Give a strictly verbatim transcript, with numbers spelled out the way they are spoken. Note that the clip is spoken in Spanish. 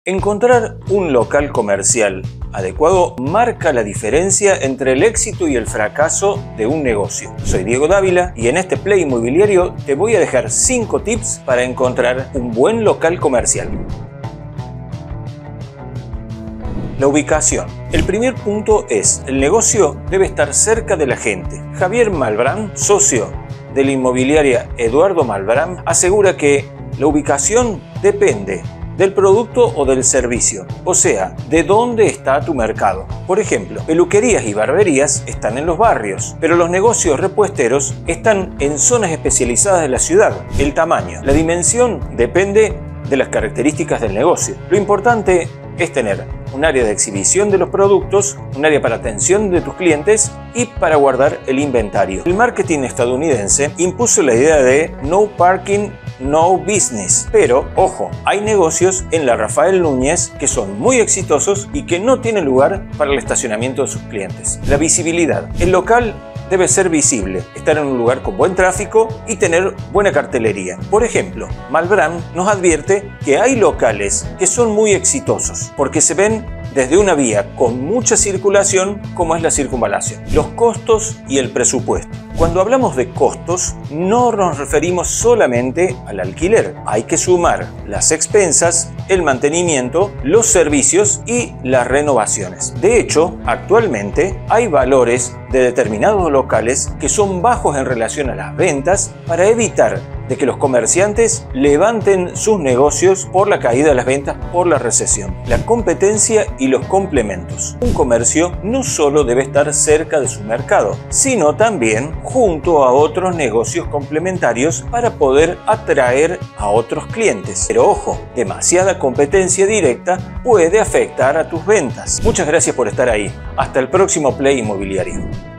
Encontrar un local comercial adecuado marca la diferencia entre el éxito y el fracaso de un negocio. Soy Diego Dávila y en este Play Inmobiliario te voy a dejar cinco tips para encontrar un buen local comercial. La ubicación. El primer punto es, el negocio debe estar cerca de la gente. Javier Malbrán, socio de la inmobiliaria Eduardo Malbrán, asegura que la ubicación depende del producto o del servicio, o sea, de dónde está tu mercado. Por ejemplo, peluquerías y barberías están en los barrios, pero los negocios repuesteros están en zonas especializadas de la ciudad. El tamaño, la dimensión depende de las características del negocio. Lo importante es tener un área de exhibición de los productos, un área para atención de tus clientes y para guardar el inventario. El marketing estadounidense impuso la idea de no parking, no business. Pero, ojo, hay negocios en la Rafael Núñez que son muy exitosos y que no tienen lugar para el estacionamiento de sus clientes. La visibilidad. El local debe ser visible, estar en un lugar con buen tráfico y tener buena cartelería. Por ejemplo, Malbrán nos advierte que hay locales que son muy exitosos porque se ven desde una vía con mucha circulación como es la circunvalación. Los costos y el presupuesto. Cuando hablamos de costos, no nos referimos solamente al alquiler. Hay que sumar las expensas, el mantenimiento, los servicios y las renovaciones. De hecho, actualmente hay valores de determinados locales que son bajos en relación a las ventas para evitar de que los comerciantes levanten sus negocios por la caída de las ventas por la recesión. La competencia y los complementos. Un comercio no solo debe estar cerca de su mercado, sino también junto a otros negocios complementarios para poder atraer a otros clientes. Pero ojo, demasiada competencia directa puede afectar a tus ventas. Muchas gracias por estar ahí. Hasta el próximo Play Inmobiliario.